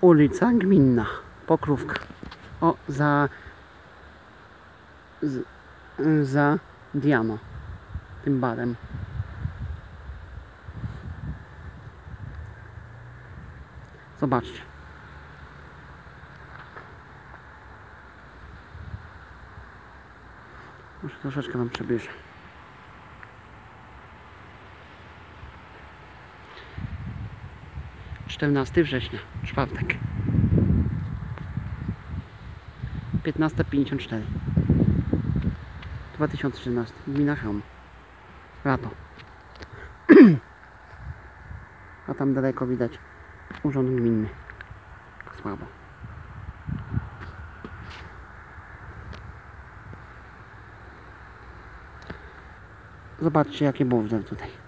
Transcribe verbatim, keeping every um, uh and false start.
Ulica Gminna, Pokrówka. O, za... Z, za Diano, tym barem. Zobaczcie. Może troszeczkę wam przybliżę. czternastego września, czwartek. piętnasta pięćdziesiąt cztery. dwa tysiące trzynasty. Gmina Cham. Lato. A tam daleko widać urząd gminny. Słabo. Zobaczcie, jakie bowdel tutaj.